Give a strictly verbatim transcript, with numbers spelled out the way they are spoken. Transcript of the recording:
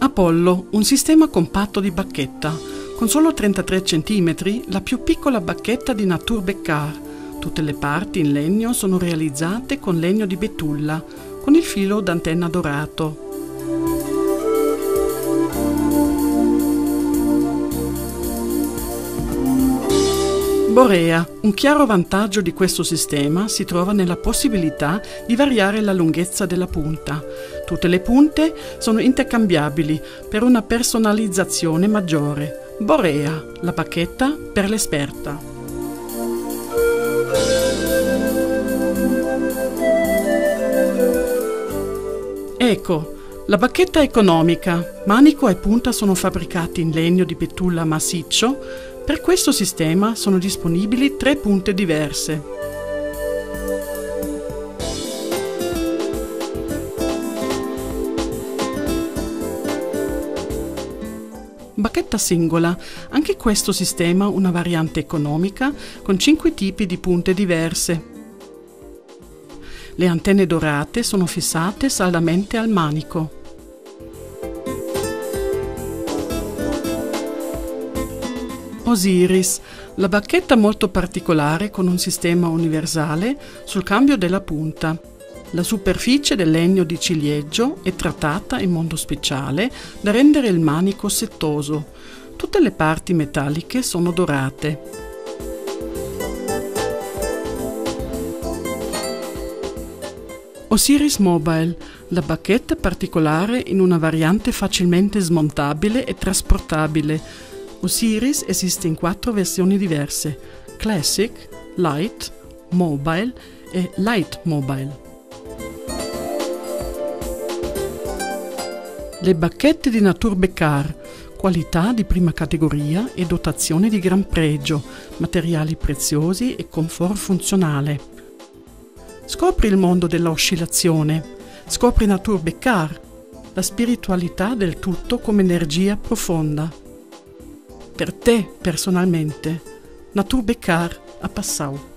Apollo, un sistema compatto di bacchetta, con solo trentatré centimetri, la più piccola bacchetta di Natur Becar. Tutte le parti in legno sono realizzate con legno di betulla, con il filo d'antenna dorato. Borea. Un chiaro vantaggio di questo sistema si trova nella possibilità di variare la lunghezza della punta. Tutte le punte sono intercambiabili per una personalizzazione maggiore. Borea, la bacchetta per l'esperta. Ecco, la bacchetta economica. Manico e punta sono fabbricati in legno di betulla massiccio. Per questo sistema sono disponibili tre punte diverse. Bacchetta singola. Anche questo sistema una variante economica con cinque tipi di punte diverse. Le antenne dorate sono fissate saldamente al manico. Osiris, la bacchetta molto particolare con un sistema universale sul cambio della punta. La superficie del legno di ciliegio è trattata in modo speciale da rendere il manico settoso. Tutte le parti metalliche sono dorate. Osiris Mobile, la bacchetta particolare in una variante facilmente smontabile e trasportabile. Osiris esiste in quattro versioni diverse: Classic, Light, Mobile e Light Mobile. Le bacchette di Natur Becar, qualità di prima categoria e dotazione di gran pregio, materiali preziosi e comfort funzionale. Scopri il mondo dell'oscillazione, scopri Natur Becar, la spiritualità del tutto come energia profonda. Per te personalmente, Natur Becar a Passau.